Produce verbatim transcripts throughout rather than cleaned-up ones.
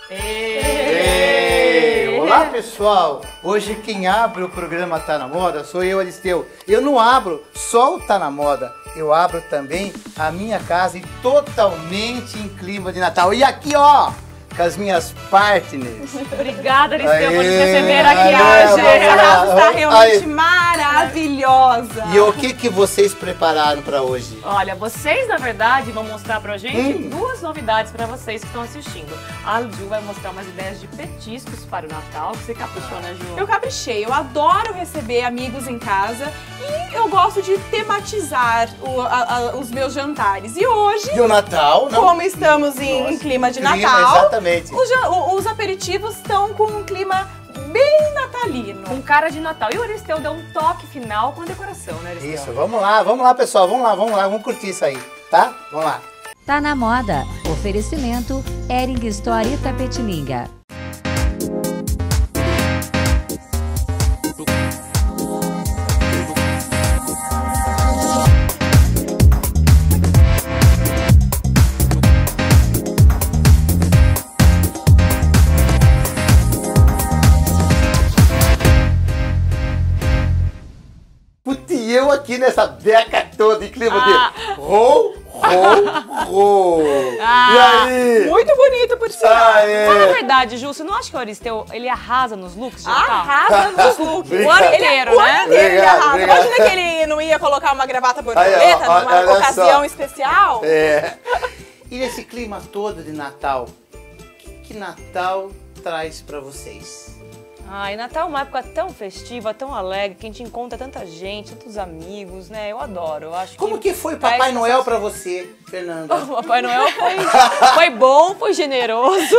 Ei. Olá, pessoal! Hoje quem abre o programa Tá Na Moda sou eu, Aristeu. Eu não abro só o Tá Na Moda, eu abro também a minha casa e totalmente em clima de Natal. E aqui, ó, com as minhas partners. Obrigada, Aristeu, por nos Aê, receber aqui aê, hoje. vamos A lá. casa está realmente Aê. maravilhosa. E o que, que vocês prepararam para hoje? Olha, vocês, na verdade, vão mostrar pra gente Hum. duas novidades pra vocês que estão assistindo. A Ju vai mostrar umas ideias de petiscos para o Natal. Você caprichou, né, Ju? Eu caprichei, eu adoro receber amigos em casa e eu gosto de tematizar o- a- a- os meus jantares. E hoje, E o Natal, não? como estamos em, Nossa, em clima de clima, Natal, exatamente. os, jan- o- os aperitivos estão com um clima bem natalino. Com cara de Natal. E o Aristeu deu um toque final com a decoração, né, Aristeu? Isso, vamos lá, vamos lá, pessoal, vamos lá, vamos lá, vamos curtir isso aí, tá? Vamos lá. Tá na moda. Oferecimento Hering Store Itapetininga. Putz, e eu aqui nessa beca toda em clima Ah. de rou, rou, rou. Ah, E aí? Muito bonito, por sinal. Ah, é. Fala a verdade, Ju, você não acha que o Aristeu, ele arrasa nos looks de Natal? Arrasa nos looks. Obrigado. O ano inteiro, O né? ano inteiro ele Obrigado, arrasa. obrigado. Imagina que ele não ia colocar uma gravata borboleta Aí, ó, ó, numa olha ocasião só. especial? É. E nesse clima todo de Natal, o que, que Natal traz pra vocês? Ai, Natal é uma época tão festiva, tão alegre, que a gente encontra tanta gente, tantos amigos, né? Eu adoro, eu acho Como que... que foi traz Papai Noel sensações. pra você, Fernanda? O Papai Noel foi, foi bom, foi generoso.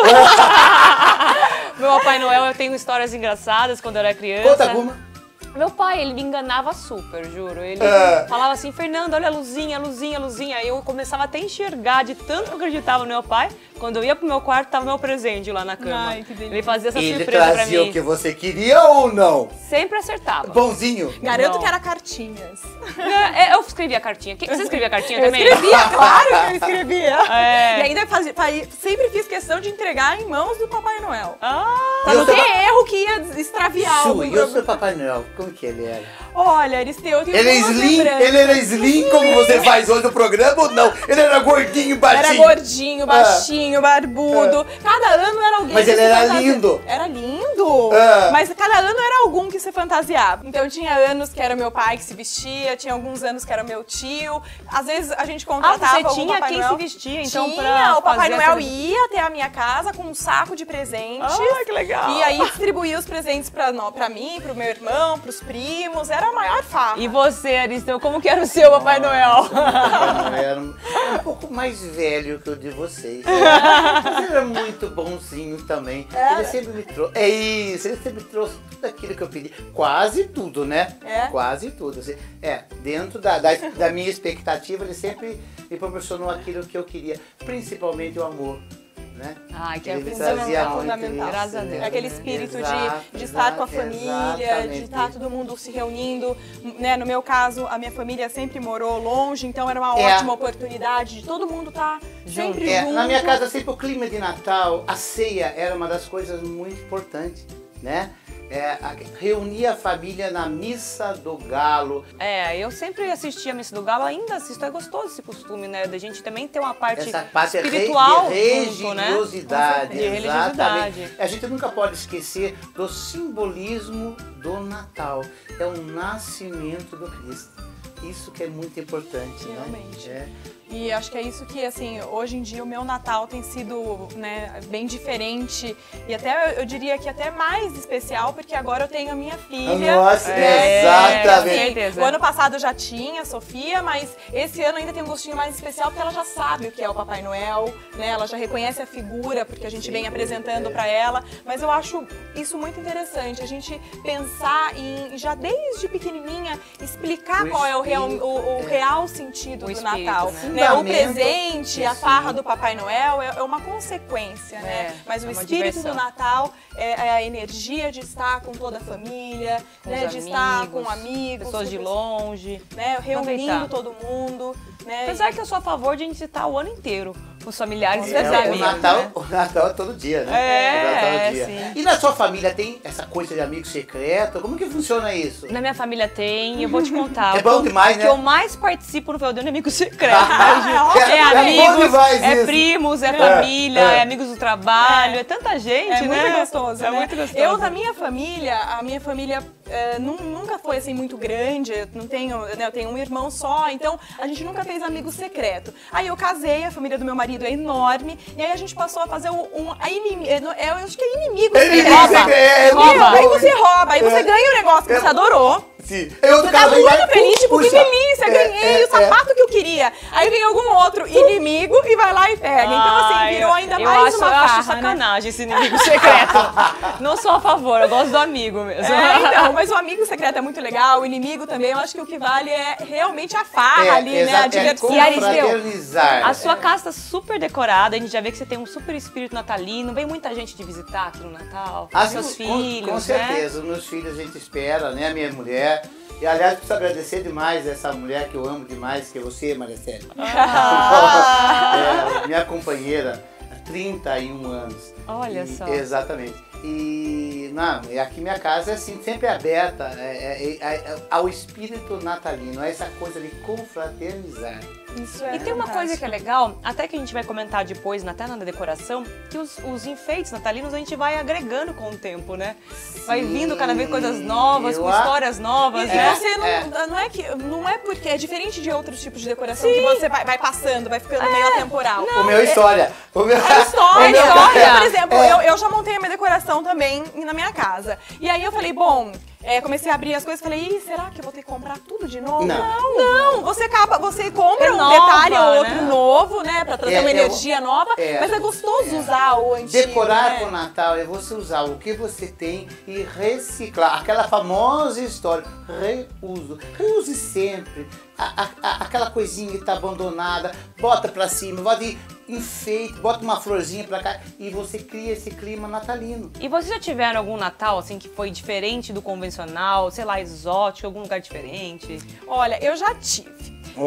Meu Papai Noel, eu tenho histórias engraçadas quando eu era criança. Conta alguma. Meu pai, ele me enganava super, juro. Ele É. falava assim, Fernanda, olha a luzinha, a luzinha, a luzinha. Aí eu começava até a enxergar de tanto que eu acreditava no meu pai. Quando eu ia pro meu quarto, tava meu presente lá na cama. Ai, que delícia. Ele fazia essa Ele surpresa pra trazia mim. o que você queria ou não? Sempre acertava. Bonzinho? Garanto Não. que era cartinhas. É, eu escrevia cartinha. Que- Você escrevia cartinha Eu também? escrevia, claro que eu escrevia. É. E ainda fazia, fa- sempre fiz questão de entregar em mãos do Papai Noel. Ah, Pra E não eu ter tava- erro que ia extraviar Su, algum e o programa. seu Papai Noel, como que ele era? Olha, Aristeu, eu tenho Ele é boas slim? lembranças. Ele era slim como você faz hoje no programa ou não? Ele era gordinho, baixinho? Era gordinho, baixinho, barbudo. Cada ano era alguém Mas que ele se era fantasia- lindo. Era lindo. Ah. Mas cada ano era algum que se fantasiava. Então tinha anos que era meu pai que se vestia, tinha alguns anos que era meu tio. Às vezes a gente ah, contratava você algum tinha Papai quem Noel. se vestia, então, Tinha, pra o Papai fazer Noel essa- ia até a minha casa com um saco de presentes. Ah, que legal. E aí distribuía os presentes pra, nó- pra mim, pro meu irmão, pros primos. Era a maior farra. E você, Aristeu, como que era o seu Papai Noel? Papai Noel era um, um pouco mais velho que o de vocês. Mas ele era muito bonzinho também. Ele sempre me trouxe. É isso, ele sempre trouxe tudo aquilo que eu pedi. Quase tudo, né? É? Quase tudo. Assim, é, dentro da, da, da minha expectativa, ele sempre me proporcionou aquilo que eu queria. Principalmente o amor. Né? Ai, que é Ele fundamental, trazia muito fundamental. isso, Graças a né? Deus. É aquele espírito Exato, de, de estar com a exato, família, de exatamente. estar todo mundo se reunindo. Né? No meu caso, a minha família sempre morou longe, então era uma É. ótima oportunidade de todo mundo estar sempre É, junto. na minha casa sempre o clima de Natal, a ceia era uma das coisas muito importantes, né? É, a- reunir a família na missa do galo. É, eu sempre assisti a Missa do Galo, ainda assisto, é gostoso esse costume, né? Da gente também ter uma parte Essa parte é re- espiritual de junto, né? religiosidade, De exatamente. religiosidade. A gente nunca pode esquecer do simbolismo do Natal. É o nascimento do Cristo. Isso que é muito importante, Realmente. né? E acho que é isso que, assim, hoje em dia o meu Natal tem sido, né, bem diferente e até, eu diria que até mais especial, porque agora eu tenho a minha filha. Nossa, né? exatamente. Assim, certeza. o ano passado eu já tinha a Sofia, mas esse ano ainda tem um gostinho mais especial, porque ela já sabe o que é o Papai Noel, né? Ela já reconhece a figura, porque a gente Sim, vem apresentando é. pra ela. Mas eu acho isso muito interessante, a gente pensar em, já desde pequenininha, explicar O qual é o real, o, o espírito, é. real sentido O do espírito, Natal. né? Né? O Fundamento. presente, a Sim. farra do Papai Noel é, é uma consequência, né? É, Mas é o uma espírito diversão. do Natal é, é a energia de estar com toda a família, Com né? os De estar amigos, com amigos, pessoas de com- longe. né? Reunindo Aproveitar. todo mundo, né? Apesar que eu sou a favor de a gente citar o ano inteiro. com os familiares e É, os o, amigos. Natal, né? o Natal é todo dia, né? É, o Natal é é, todo dia. sim. E na sua família tem essa coisa de amigo secreto? Como que funciona isso? Na minha família tem, eu vou te contar. É O bom que eu- demais, O né? que eu mais participo no Feudão é amigo secreto. É, é é bom amigos, demais é isso. primos, é família, é. é amigos do trabalho, é, É. tanta gente, É né? muito gostoso, É né? muito gostoso. Eu, na minha família, a minha família eh, nu- nunca foi assim muito grande, eu não tenho, né, eu tenho um irmão só, então a gente nunca fez amigo secreto. Aí eu casei, a família do meu marido é enorme, e aí a gente passou a fazer um, um a inimi- eh, não, eu acho que é inimigo Inimigo secreto. secreto, é, Meu, rouba. aí você rouba, aí você É. ganha um negócio que você adorou. Sim. Eu Você tá muito feliz, tipo, que delícia, É, ganhei é, o sapato que eu queria. Aí vem algum outro inimigo e vai lá e pega. Então, assim, Ai, virou ainda eu mais acho, uma eu farra, acho né? sacanagem esse inimigo secreto. Não sou a favor, eu gosto do amigo mesmo. É, então, mas o amigo secreto é muito legal, o inimigo também, eu acho que o que vale é realmente a farra É, ali, né? A exa- é diversão. confraternizar. A sua casa tá super decorada, a gente já vê que você tem um super espírito natalino, vem muita gente te visitar aqui no Natal, Ah, seus com- filhos, com, com né? certeza, os meus filhos a gente espera, né? A minha mulher. E aliás, preciso agradecer demais essa mulher que eu amo demais, que é você, Maricele. É, minha companheira há trinta e um anos. Olha E- só. Exatamente. E não, e aqui minha casa é assim, sempre aberta é, é, é, ao espírito natalino, a essa coisa de confraternizar. Isso é E tem uma fantástico. coisa que é legal, até que a gente vai comentar depois, até na decoração, que os, os enfeites natalinos a gente vai agregando com o tempo, né? Vai vindo cada vez coisas novas, eu com a- histórias novas, E né? você não é. não é que não é porque é diferente de outros tipos de decoração que você vai, vai passando, vai ficando meio atemporal. O meu é história. O meu É história, o meu- história. Por exemplo, É. eu, eu já montei a minha decoração também na minha casa. E aí eu falei, bom, é, comecei a abrir as coisas e falei, Ih, será que eu vou ter que comprar tudo de novo? Não. não, não. Você acaba, você compra um Renova, detalhe ou outro né? novo, né? Pra trazer É, uma é, energia nova. é, mas é gostoso é. usar o antigo. Decorar né? pro Natal é você usar o que você tem e reciclar. Aquela famosa história, reuso. Reuse sempre. A, a- a- aquela coisinha que tá abandonada, bota pra cima, bota e enfeite, bota uma florzinha pra cá e você cria esse clima natalino. E vocês já tiveram algum Natal, assim, que foi diferente do convencional, sei lá, exótico, algum lugar diferente? Olha, eu já tive. Oh,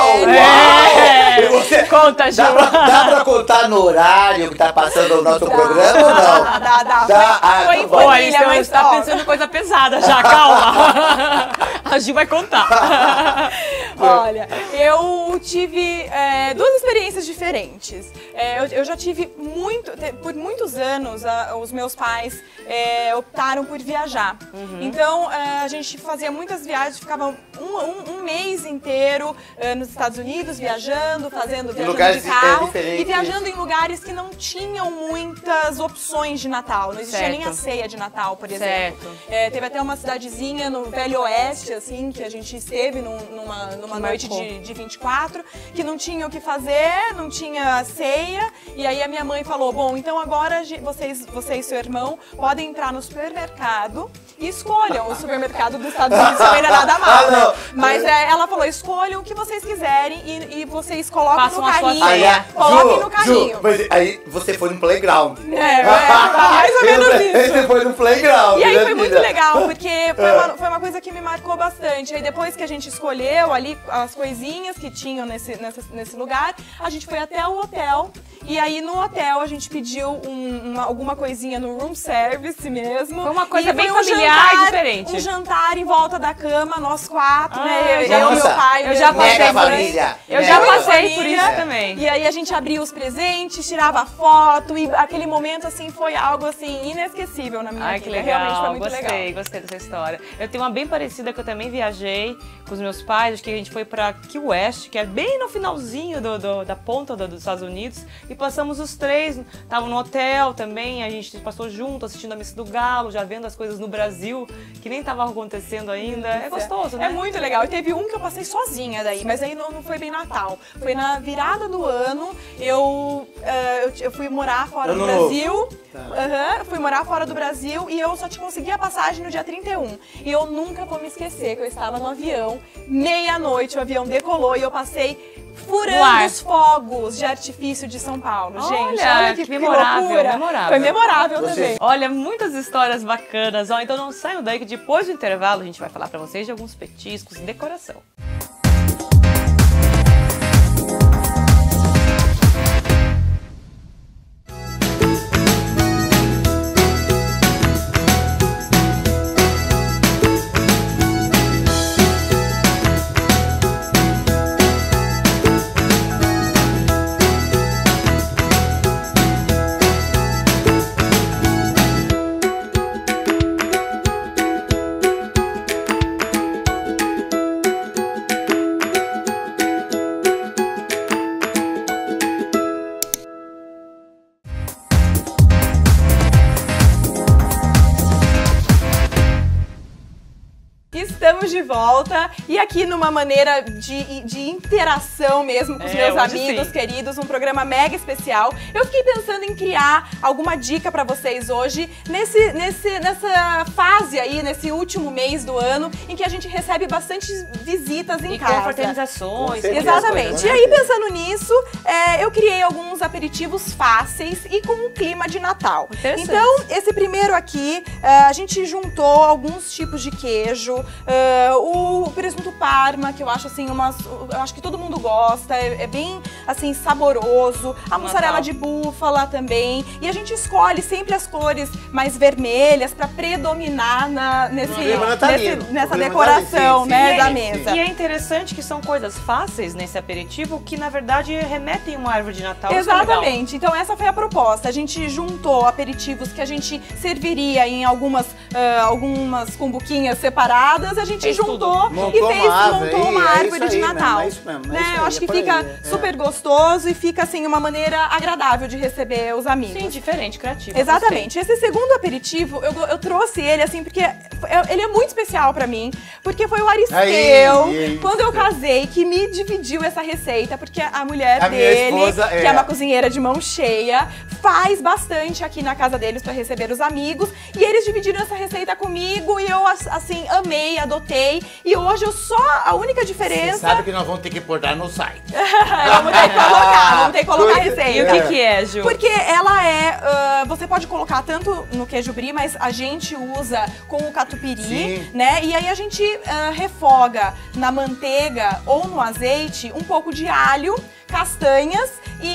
É. uau! Você- Conta, Ju! Dá pra, dá pra contar no horário que tá passando o nosso programa ou não? Dá, dá, dá. Dá, ah, Foi tá em bom. Olha, família, você mas tá ó, pensando em coisa pesada já, calma. A Gil vai contar. Olha, eu tive é, duas experiências diferentes. É, eu, eu já tive muito, te- por muitos anos, a- os meus pais é, optaram por viajar. Então, é, a gente fazia muitas viagens, ficava um, um- um mês inteiro é, nos Estados Unidos viajando, fazendo viajando lugares de di- é, carro diferentes. e viajando em lugares que não tinham muitas opções de Natal. Não existia nem a Certo. ceia de Natal, por exemplo. Certo. É, teve até uma cidadezinha no Velho Oeste, assim, que a gente esteve num- numa, numa Que noite marcou. de, de vinte e quatro, que não tinha o que fazer, não tinha ceia. E aí a minha mãe falou, bom, então agora a gen- vocês, você e seu irmão podem entrar no supermercado e escolham o supermercado dos Estados Unidos, também não é nada mal, Ah, né? não. Mas é, ela falou, escolham o que vocês quiserem e, e vocês colocam Façam no a sua carrinho. ceia. Coloquem Ju, no carrinho. Ju, mas aí você foi no playground. É, é, mais ou menos isso. Você foi no playground. E aí né, foi muito filha? legal, porque foi uma, foi uma coisa que me marcou bastante. Aí depois que a gente escolheu ali as coisinhas que tinham nesse, nessa- nesse lugar, a gente foi até o hotel. E aí no hotel a gente pediu um- uma- alguma coisinha no room service mesmo. Foi uma coisa E bem foi um familiar e jantar- diferente. Um jantar em volta da cama, nós quatro, Ah, né? já- Eu, meu Nossa, pai, eu minha já irmã, passei Mega por família. Eu já Mega passei por família. isso também. E aí a gente abria os presentes, tirava foto e aquele momento assim foi algo assim inesquecível na minha Ai, que vida. legal, Realmente foi muito gostei, legal. gostei dessa história. Eu tenho uma bem parecida que eu também viajei com os meus pais, acho que a gente foi pra Key West, que é bem no finalzinho do, do- da ponta do- dos Estados Unidos, e passamos os três, estavam no hotel também, a gente passou junto, assistindo a Missa do Galo, já vendo as coisas no Brasil, que nem tava acontecendo ainda. É gostoso, né? É muito legal. E teve um que eu passei sozinha daí, mas aí não, não foi bem Natal. Foi na virada do ano, eu, eh, eu, eu fui morar fora Ano do novo. Brasil. Tá. Aham, fui morar fora do Brasil e eu só te consegui a passagem no dia trinta e um. E eu nunca vou me esquecer que eu estava no avião, meia-noite, o avião decolou e eu passei No ar. furando os fogos de artifício de São Paulo. Gente, Olha, olha que, que memorável, loucura. memorável. Foi memorável Você- também. Olha, muitas histórias bacanas, ó, então não saiam daí que depois do intervalo a gente vai falar pra vocês de alguns petiscos e decoração. Estamos de volta e aqui numa maneira de, de interação mesmo com os É, meus hoje amigos sim. queridos, um programa mega especial. Eu fiquei pensando em criar alguma dica pra vocês hoje, nesse, nesse, nessa fase aí, nesse último mês do ano, em que a gente recebe bastante visitas em E casa. confraternizações. Com certeza. Exatamente. E aí, pensando nisso, é, eu criei alguns aperitivos fáceis e com um clima de Natal. Interessante. Então, esse primeiro aqui, é, a gente juntou alguns tipos de queijo, é, o presunto Parma, que eu acho assim, umas, eu acho que todo mundo gosta, é, é bem assim, saboroso. A mussarela de búfala também. E a gente escolhe sempre as cores mais vermelhas para predominar na, nesse, clima natalino. nesse- nessa O clima decoração, natalino, sim, né, sim, da sim. mesa. E é interessante que são coisas fáceis nesse aperitivo que, na verdade, remetem uma árvore de Natal. Isso é legal. Exatamente, então essa foi a proposta. A gente juntou aperitivos que a gente serviria em algumas, ah, algumas cumbuquinhas separadas, a gente Fez juntou tudo. Montou e fez, uma árvore montou aí, uma é árvore isso de aí Natal. mesmo, é isso mesmo, é Né? isso aí, Eu acho é que por fica aí, é. super gostoso e fica assim uma maneira agradável de receber os amigos. Sim, diferente, criativo. Exatamente. Esse segundo aperitivo, eu, eu trouxe ele assim, porque é- ele é muito especial pra mim, porque foi o Aristeu, Aí, quando eu casei, que me dividiu essa receita, porque a mulher A minha dele, esposa, que é. é uma cozinheira de mão cheia, faz bastante aqui na casa deles pra receber os amigos, e eles dividiram essa receita comigo, e eu, assim, amei, adotei, e hoje eu só, a única Você diferença... sabe que nós vamos ter que pôr no site. vamos ter que colocar, vamos ter que colocar a Coisa- receita. E o que que é, Ju? Porque ela é, ah, você pode colocar tanto no queijo brie, mas a gente usa com o catupiry, Sim. né? E aí a gente ah, refoga na manteiga ou no azeite um pouco de alho, castanhas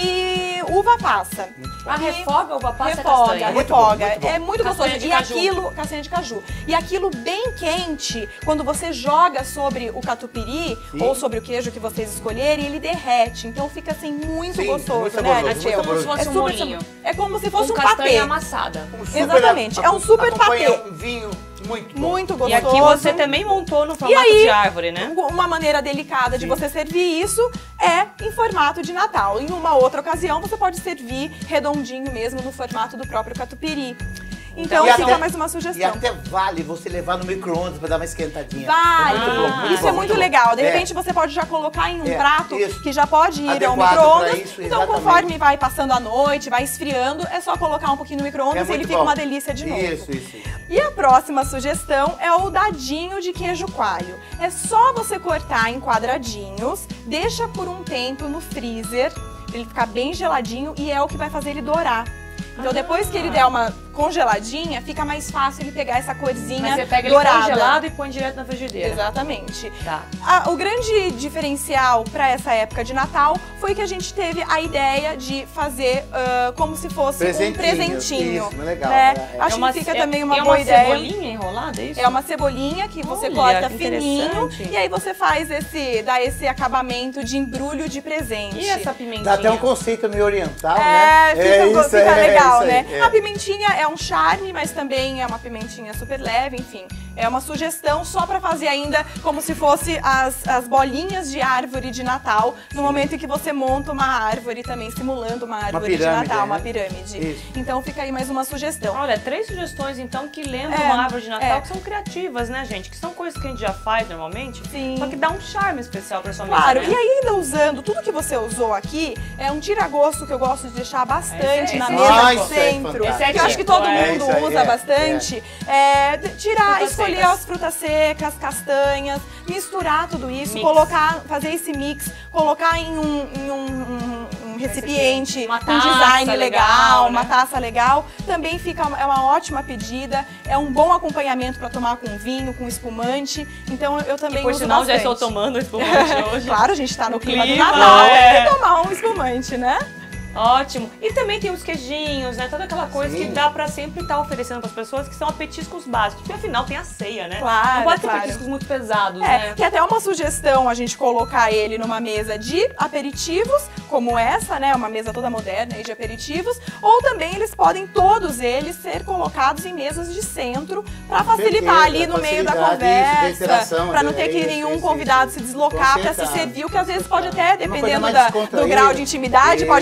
e uva passa. A E- refoga, uva passa e refoga, castanha. Muito bom, refoga. muito bom. É muito Castanha gostoso. de E caju. aquilo, castanha de caju. E aquilo bem quente, quando você joga sobre o catupiry Sim. ou sobre o queijo que vocês escolherem, ele derrete. Então fica assim muito Sim, gostoso, muito né, saboroso, Natcheu? muito Como se fosse É um super molinho. sab- É como se fosse Com um castanha patê. amassada. Um super- Exatamente, é um super acompanha patê. um vinho muito bom. Muito E gostoso. aqui você também montou no E formato aí, de árvore, né? uma maneira delicada de Sim. você servir isso é em formato de Natal. Em uma outra ocasião, você pode servir redondinho mesmo no formato do próprio catupiry. Então E fica até- mais uma E sugestão. até vale você levar no micro-ondas pra dar uma esquentadinha. Vale! Muito bom, muito Isso bom, é muito bom. legal. De É. repente você pode já colocar em um É, prato isso. que já pode ir ao Adequado pra micro-ondas. isso, Então, exatamente. conforme vai passando a noite, vai esfriando, é só colocar um pouquinho no É micro-ondas e muito ele fica bom. uma delícia de novo. Isso, isso, isso. E a próxima sugestão é o dadinho de queijo coalho. É só você cortar em quadradinhos, deixa por um tempo no freezer, pra ele ficar bem geladinho e é o que vai fazer ele dourar. Então depois que ele der uma congeladinha, fica mais fácil ele pegar essa corzinha Mas você pega dourada. ele congelado e põe direto na frigideira. Exatamente. Tá. A- o grande diferencial para essa época de Natal foi que a gente teve a ideia de fazer ah, como se fosse um Presentinhos, presentinho. isso, legal, né? é, é. Acho É uma- que fica é- também uma é boa uma ideia. cebolinha enrolada, é isso? É uma cebolinha que você Olha, corta que fininho interessante. e aí você faz esse, dá esse acabamento de embrulho de presente. E essa pimentinha? Dá até um conceito meio oriental, É, né? fica, isso, fica é, legal, isso né? aí, é. A pimentinha é um charme, mas também é uma pimentinha super leve, enfim. É uma sugestão só pra fazer ainda como se fosse as, as bolinhas de árvore de Natal, no momento em que você monta uma árvore também, simulando uma árvore de pirâmide, Natal, né? uma pirâmide. Isso. Então fica aí mais uma sugestão. Olha, três sugestões então que lembram É, uma árvore de Natal, é. que são criativas, né, gente? Que são coisas que a gente já faz normalmente, Sim. só que dá um charme especial pra sua mesa, Claro, né? e ainda usando tudo que você usou aqui, é um tira-gosto que eu gosto de deixar bastante Esse é- na esse mesa é- do Ah, isso é centro. fantástico. que eu acho que todo É mundo isso aí, usa é, bastante. É, de- tirar, Frutas escolher secas. as frutas secas, castanhas, misturar tudo isso, Mix. colocar, fazer esse mix, colocar em um, em um- um- um recipiente Uma com taça design legal, legal, uma né? taça legal. Também fica é uma ótima pedida, é um bom acompanhamento para tomar com vinho, com espumante. Então eu também E por uso sinal, já bastante. estou tomando espumante hoje. Claro, a gente tá no, No clima, clima, do Natal, é. tem que tomar um espumante, né? Ótimo. E também tem os queijinhos, né? Toda aquela coisa Sim. que dá pra sempre estar oferecendo pras pessoas, que são petiscos básicos. Porque afinal tem a ceia, né? Claro, Não pode ter claro. petiscos muito pesados, É, né? que até uma sugestão a gente colocar ele numa mesa de aperitivos, como essa, né? Uma mesa toda moderna aí de aperitivos. Ou também eles podem, todos eles, ser colocados em mesas de centro para facilitar certeza, ali no meio da facilidade, isso, da conversa. interação, Para não é ter que isso, nenhum isso, convidado isso. se deslocar para se Concentrado, servir, o que às vezes pode até, Uma coisa dependendo mais da, do descontraída. grau de intimidade, pode Isso. deixar a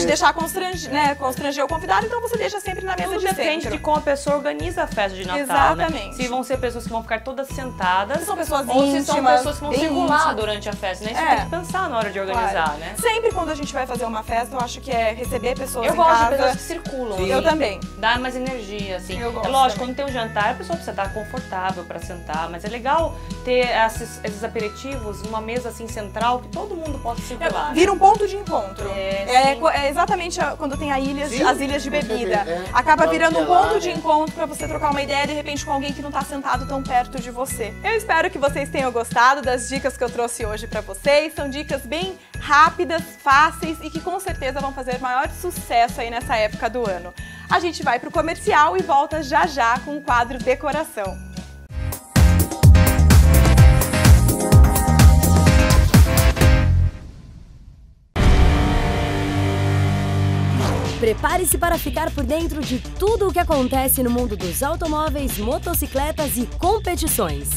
constranger, né, constranger o convidado, então você deixa sempre na mesa Tudo de depende centro. de como a pessoa organiza a festa de Natal, Exatamente. né? Se vão ser pessoas que vão ficar todas sentadas, Se são pessoas ou se são íntimas, pessoas que vão bem circular íntimas. durante a festa, né? Isso É. tem que pensar na hora de organizar, Claro. né? Sempre quando a gente vai fazer uma festa, eu acho que é receber pessoas Eu em gosto casa. de pessoas que circulam. Sim. Eu assim, também. Dá mais energia, assim. Eu gosto é lógico, também. quando tem um jantar, a pessoa precisa estar confortável pra sentar, mas é legal ter esses, esses aperitivos numa mesa assim central que todo mundo possa circular. Vira um ponto de encontro. É, É, sim. co- é exatamente a- quando tem a ilhas, Sim, as ilhas de com bebida. certeza, é. Acaba Pode virando um gelar, ponto de né? encontro pra você trocar uma ideia, de repente, com alguém que não tá sentado tão perto de você. Eu espero que vocês tenham gostado das dicas que eu trouxe hoje pra vocês. São dicas bem rápidas, fáceis e que com certeza vão fazer maior sucesso aí nessa época do ano. A gente vai pro comercial e volta já já com o quadro Decoração. Prepare-se para ficar por dentro de tudo o que acontece no mundo dos automóveis, motocicletas e competições.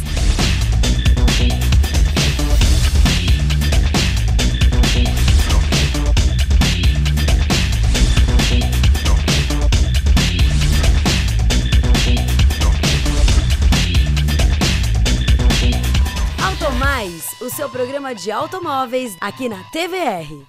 Automais, o seu programa de automóveis aqui na T V R.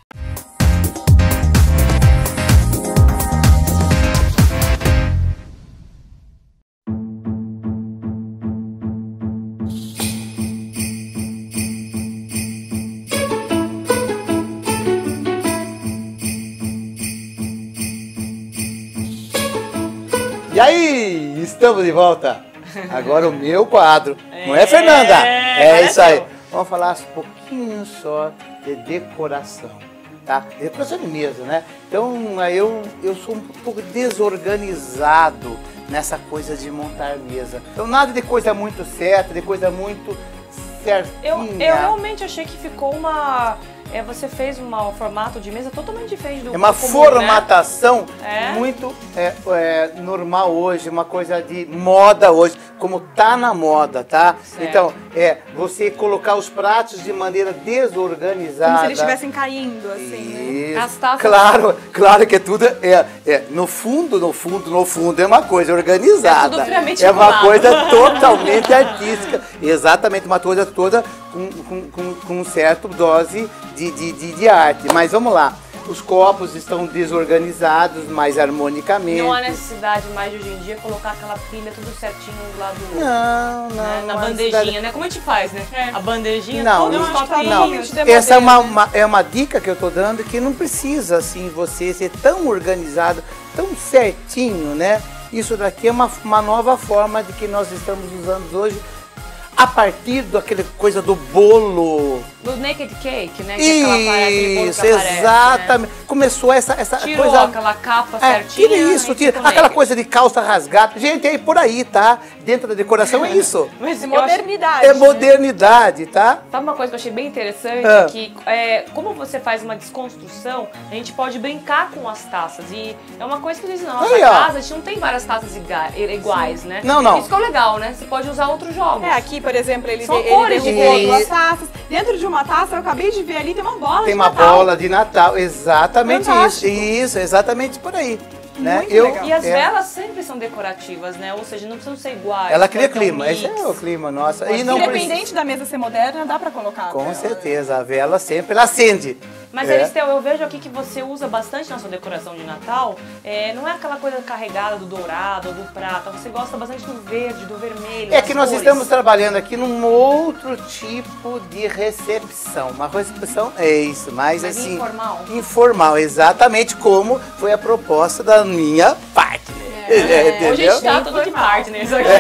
E aí, estamos de volta. Agora o meu quadro. Não é, Fernanda? É agora isso é aí. seu. Vamos falar um pouquinho só de decoração, tá? Decoração de mesa, né? Então, aí eu, eu sou um pouco desorganizado nessa coisa de montar mesa. Então, nada de coisa muito certa, de coisa muito certinha. Eu, eu realmente achei que ficou uma... É, você fez uma, um formato de mesa totalmente diferente do É uma do comum, formatação É? muito é, é, normal hoje, uma coisa de moda hoje, como tá na moda, tá? Certo. Então, é você colocar os pratos de maneira desorganizada. Como se eles estivessem caindo, assim, né? Isso. As taças- Claro, claro que é tudo é, é no fundo, no fundo, no fundo é uma coisa organizada. É tudo friamente É uma arrumado. coisa totalmente artística. Exatamente, uma coisa toda com, com, com, com certa dose de, de, de, de arte. Mas vamos lá. Os copos estão desorganizados, mais harmonicamente. Não há necessidade mais de hoje em dia colocar aquela pilha tudo certinho do lado do outro. Não, não. Né? Na não há bandejinha, necessidade. né? Como a gente faz, né? A bandejinha, Não, todos não, os acho que tá copinhos. totalmente demodê, Essa é uma, né? uma- é uma dica que eu tô dando que não precisa, assim, você ser tão organizado, tão certinho, né? Isso daqui é uma, uma nova forma de que nós estamos usando hoje a partir daquela coisa do bolo. Do naked cake, né? Que é aquela parede, aquele bolo que Isso, aparece, exatamente. Começou essa, essa Né? Tirou coisa... aquela capa É, certinha. tira isso, e tira. ficou Aquela naked. coisa de calça rasgada. Gente, é por aí, tá? Dentro da decoração é isso. Mas É eu acho- modernidade. É né? modernidade, tá? Sabe uma coisa que eu achei bem interessante? Ah. Que é, como você faz uma desconstrução, a gente pode brincar com as taças. E é uma coisa que eles dizem, na nossa Aí, ó. casa a gente não tem várias taças iga- iguais, né? Não, não. Isso que é o legal, né? Você pode usar outros jogos. É, aqui, por exemplo, ele, São ele cores derrubou diferentes. duas taças. Dentro de uma taça, eu acabei de ver ali, tem uma bola Tem de uma Natal. bola de Natal. Exatamente Fantástico. isso. Isso, exatamente por aí. Né? Muito Eu, legal. E as é, velas sempre são decorativas, né? Ou seja, não precisam ser iguais. Ela cria pode ter um clima. Esse mix. é o clima, nossa. Pode E não Independente precisa. da mesa ser moderna, dá pra colocar. Com né? certeza, a vela sempre ela acende. Mas, É. Aristeu, eu vejo aqui que você usa bastante na sua decoração de Natal. É, não é aquela coisa carregada do dourado ou do prata. Você gosta bastante do verde, do vermelho. É das que nós cores. estamos trabalhando aqui num outro tipo de recepção. Uma recepção é isso, mas Mais assim. informal. Informal, exatamente como foi a proposta da minha partner. É, hoje a entendeu? gente tá tudo de partners aqui.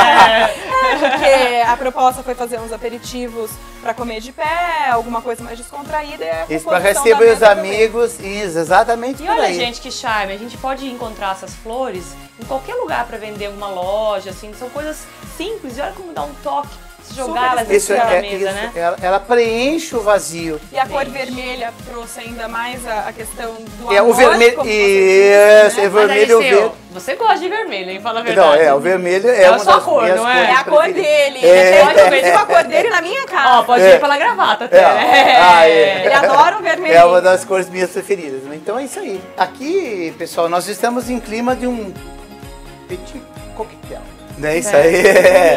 Porque a proposta foi fazer uns aperitivos pra comer de pé, alguma coisa mais descontraída. E a Isso para composição receber da os mesa também. amigos, isso, exatamente E por olha, aí. gente, que charme. A gente pode encontrar essas flores em qualquer lugar pra vender, alguma loja, assim. São coisas simples e olha como dá um toque jogar ela Isso na é, mesa, isso, né? ela, ela preenche o vazio. E a cor vermelha trouxe ainda mais a, a questão do É amor, o vermelho. como você Isso, disse, né? é vermelho e o verde. Você gosta de vermelho, hein? Fala a verdade. Não, é, o vermelho é, É a uma sua das cor, minhas não é? cores É a cor preferidas. dele. É, Ele pode ver a cor dele na minha casa. Ó, pode É. ir pela gravata até, É. né? Ah, é. Ele adora o vermelho. É uma das cores minhas preferidas. Né? Então é isso aí. Aqui, pessoal, nós estamos em clima de um petit coquetel. Não é isso aí?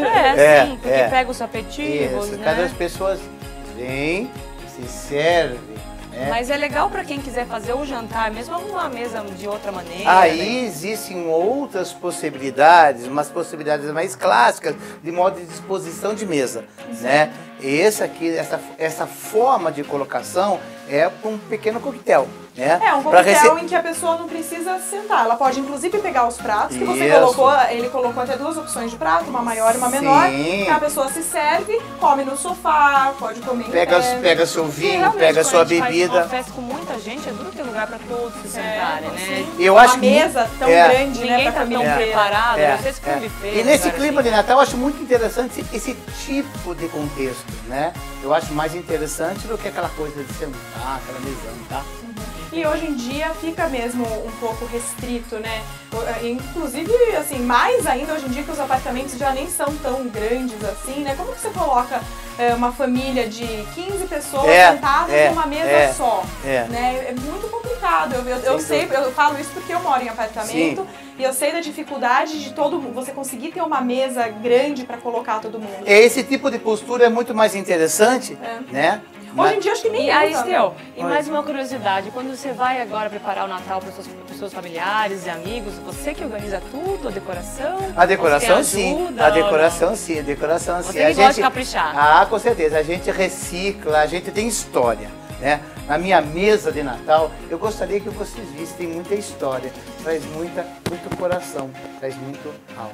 É, sim, porque pega os aperitivos, Isso. né? Cada as pessoas vêm, se servem. Né? Mas é legal pra quem quiser fazer o jantar, mesmo arrumar a mesa de outra maneira. Aí né? existem outras possibilidades, umas possibilidades mais clássicas de modo de disposição de mesa, né? Esse aqui, essa, essa forma de colocação é um pequeno coquetel, né? É, um Pra coquetel rece- em que a pessoa não precisa sentar. Ela pode, inclusive, pegar os pratos que você Isso. colocou. Ele colocou até duas opções de prato, uma maior e uma menor. Sim. A pessoa se serve, come no sofá, pode comer em Pega, pé. pega seu vinho, Realmente, pega quando sua a gente faz bebida. uma festa com muita gente, é duro ter lugar pra todos se sentarem, né? Sim. Eu uma acho que mesa tão é. grande, Ninguém né, pra tá tão família inteira. preparado, É, não sei se foi é. um buffet. E nesse lugar clima assim. de Natal eu acho muito interessante esse tipo de contexto, né? Eu acho mais interessante do que aquela coisa de sentar, aquela mesão, tá? E hoje em dia fica mesmo um pouco restrito, né? Inclusive, assim, mais ainda hoje em dia que os apartamentos já nem são tão grandes assim, né? Como que você coloca é, uma família de quinze pessoas É, sentadas é, numa mesa é, só? é. Né? É muito complicado. Eu, eu, eu Sem sei, dúvida. eu falo isso porque eu moro em apartamento e eu sei da dificuldade de todo mundo, você conseguir ter uma mesa grande para colocar todo mundo. Esse tipo de postura é muito mais interessante, É. né? Hoje em dia acho que nem E aí, usa, né? Esteu, e Oi. mais uma curiosidade, quando você vai agora preparar o Natal para os seus, pros seus familiares e amigos, você que organiza tudo, a decoração? A decoração Você sim, ajuda a ou decoração sim, a decoração Você sim. que A gosta de caprichar. Ah, com certeza, a gente recicla, a gente tem história, né? Na minha mesa de Natal, eu gostaria que vocês vissem, tem muita história, traz muita, muito coração, traz muito alma.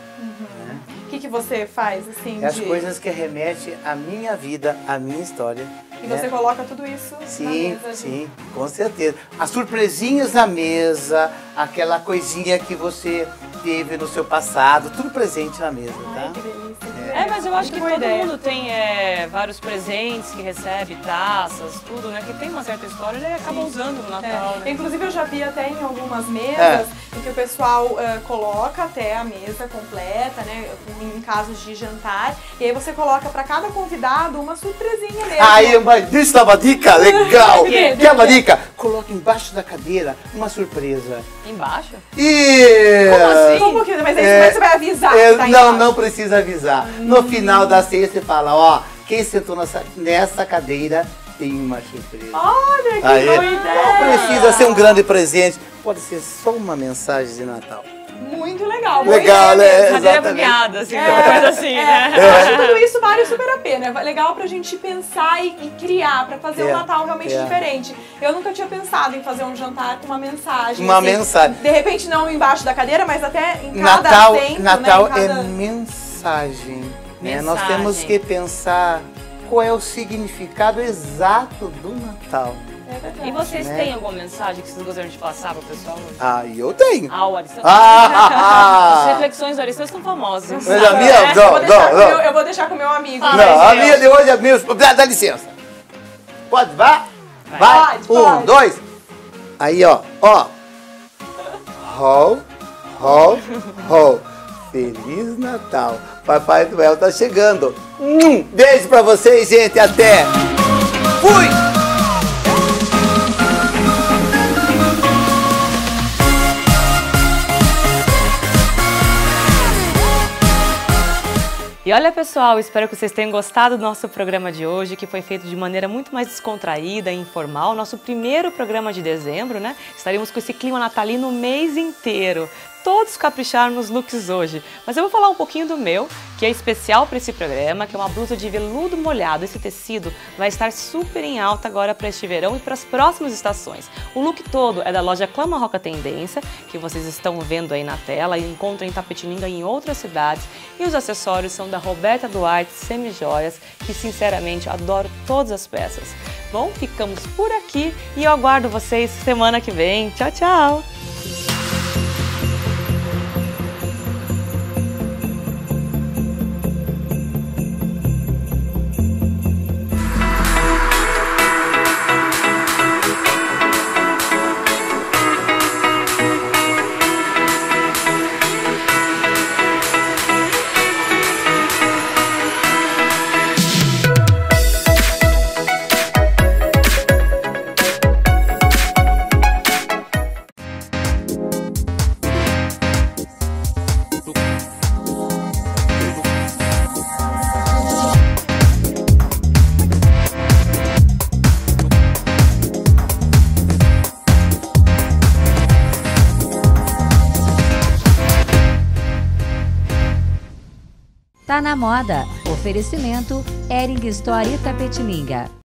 Né? O que, que você faz, assim, É as de... coisas que remetem à minha vida, à minha história. E né? você coloca tudo isso na Sim, mesa? sim, com certeza. As surpresinhas na mesa, aquela coisinha que você teve no seu passado, tudo presente na mesa, Ai, tá? que delícia. É, mas eu acho que Boa todo ideia. mundo tem é, vários presentes que recebe, taças, tudo, né? Que tem uma certa história e acaba usando no Natal, É. né? Inclusive eu já vi até em algumas mesas É. em que o pessoal eh, coloca até a mesa completa, né? Em casos de jantar. E aí você coloca para cada convidado uma surpresinha mesmo. Aí, mas deixa uma dica legal. Do quê? Do Quer uma quê? dica? Coloca embaixo da cadeira uma surpresa. Embaixo? E... Como assim? Como que, mas aí É, como é que você vai avisar é, que tá não, embaixo? não precisa avisar. No final da ceia você fala, ó, quem sentou nessa, nessa cadeira tem uma surpresa. Olha, que Aí, boa não ideia! precisa ser um grande presente, pode ser só uma mensagem de Natal. Muito legal. boa Legal, ideia né? mesmo. Cadeira exatamente. premiada, assim, É, uma coisa assim, é. né? Eu acho que tudo isso vale super a pena. É legal pra gente pensar e, e criar, pra fazer É, um Natal realmente é. diferente. Eu nunca tinha pensado em fazer um jantar com uma mensagem. Uma assim, mensagem. De repente não embaixo da cadeira, mas até em cada Natal, assento, Natal né? Em cada... é mensagem. Né? Nós Mensagem. temos que pensar qual é o significado exato do Natal. É verdade. E vocês Né? têm alguma mensagem que vocês gostariam de passar pro pessoal? Ah, eu tenho. Ah, o Aristeu. Ah, As reflexões do Aristeu estão famosas. Mas a minha, É, eu, não, vou deixar não, com não. meu- eu vou deixar com o meu amigo. Fala, Não, a Deus. minha de hoje é mesmo. Dá, dá licença. Pode, vá? Vai. Pode, um, pode. dois. Aí, ó, ó. Ho, ho, ho. Feliz Natal. Papai Noel tá chegando. Um beijo pra vocês, gente. Até. Fui! E olha, pessoal, espero que vocês tenham gostado do nosso programa de hoje, que foi feito de maneira muito mais descontraída e informal. Nosso primeiro programa de dezembro, né? Estaremos com esse clima natalino o mês inteiro. Todos capricharam nos looks hoje, mas eu vou falar um pouquinho do meu, que é especial para esse programa, que é uma blusa de veludo molhado. Esse tecido vai estar super em alta agora para este verão e para as próximas estações. O look todo é da loja Clã Marroca Tendência, que vocês estão vendo aí na tela e encontram em Tapetininga e em outras cidades. E os acessórios são da Roberta Duarte Semijoias, que sinceramente adoro todas as peças. Bom, ficamos por aqui e eu aguardo vocês semana que vem. Tchau, tchau! Tá na moda. Oferecimento Hering Store Itapetininga.